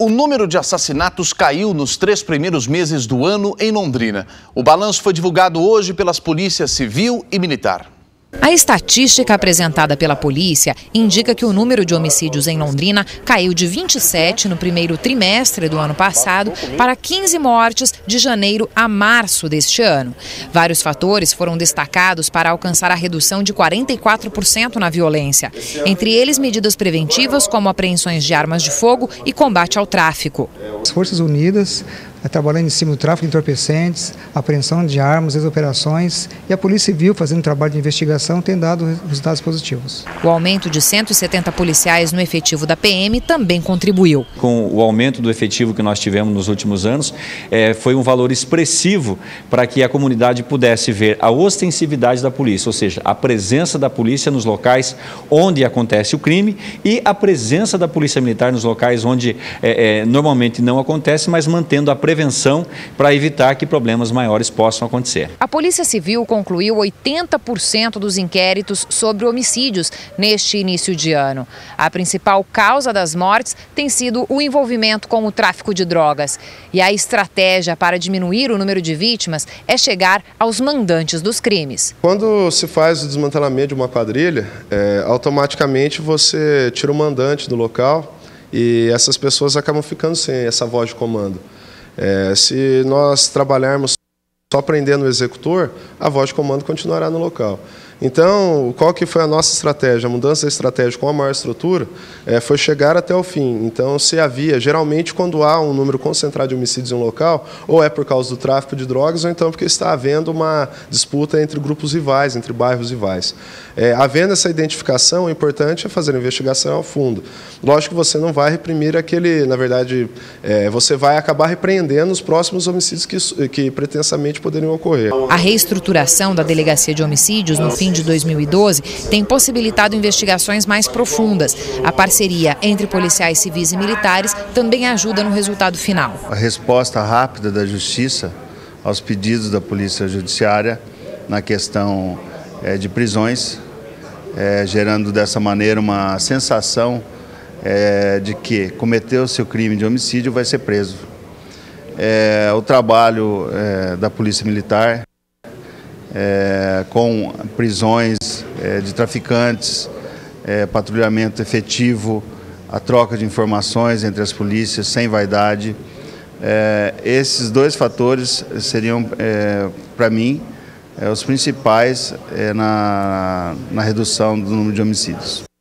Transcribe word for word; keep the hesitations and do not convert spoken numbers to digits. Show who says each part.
Speaker 1: O número de assassinatos caiu nos três primeiros meses do ano em Londrina. O balanço foi divulgado hoje pelas polícias civil e militar.
Speaker 2: A estatística apresentada pela polícia indica que o número de homicídios em Londrina caiu de vinte e sete no primeiro trimestre do ano passado para quinze mortes de janeiro a março deste ano. Vários fatores foram destacados para alcançar a redução de quarenta e quatro por cento na violência. Entre eles, medidas preventivas como apreensões de armas de fogo e combate ao tráfico.
Speaker 3: As Forças Unidas trabalhando em cima do tráfico de entorpecentes, apreensão de armas, as operações, e a Polícia Civil fazendo trabalho de investigação tem dado resultados positivos.
Speaker 2: O aumento de cento e setenta policiais no efetivo da P M também contribuiu.
Speaker 4: Com o aumento do efetivo que nós tivemos nos últimos anos, é, foi um valor expressivo para que a comunidade pudesse ver a ostensividade da polícia, ou seja, a presença da polícia nos locais onde acontece o crime e a presença da polícia militar nos locais onde é, é, normalmente não acontece, mas mantendo a prevenção prevenção para evitar que problemas maiores possam acontecer.
Speaker 2: A Polícia Civil concluiu oitenta por cento dos inquéritos sobre homicídios neste início de ano. A principal causa das mortes tem sido o envolvimento com o tráfico de drogas. E a estratégia para diminuir o número de vítimas é chegar aos mandantes dos crimes.
Speaker 5: Quando se faz o desmantelamento de uma quadrilha, é, automaticamente você tira o mandante do local e essas pessoas acabam ficando sem essa voz de comando. É, se nós trabalharmos só prendendo o executor, a voz de comando continuará no local. Então, qual que foi a nossa estratégia? A mudança da estratégia com a maior estrutura é, foi chegar até o fim. Então, se havia, geralmente, quando há um número concentrado de homicídios em um local, ou é por causa do tráfico de drogas, ou então porque está havendo uma disputa entre grupos rivais, entre bairros rivais. É, havendo essa identificação, o importante é fazer a investigação ao fundo. Lógico que você não vai reprimir aquele, na verdade, é, você vai acabar repreendendo os próximos homicídios que, que pretensamente poderiam ocorrer.
Speaker 2: A reestruturação da Delegacia de Homicídios no fim de dois mil e doze tem possibilitado investigações mais profundas. A parceria entre policiais civis e militares também ajuda no resultado final.
Speaker 6: A resposta rápida da Justiça aos pedidos da Polícia Judiciária na questão é, de prisões, é, gerando dessa maneira uma sensação é, de que cometeu-se o crime de homicídio vai ser preso. É, o trabalho é, da Polícia Militar É, com prisões é, de traficantes, é, patrulhamento efetivo, a troca de informações entre as polícias sem vaidade. É, esses dois fatores seriam, é, para mim, é, os principais é, na, na redução do número de homicídios.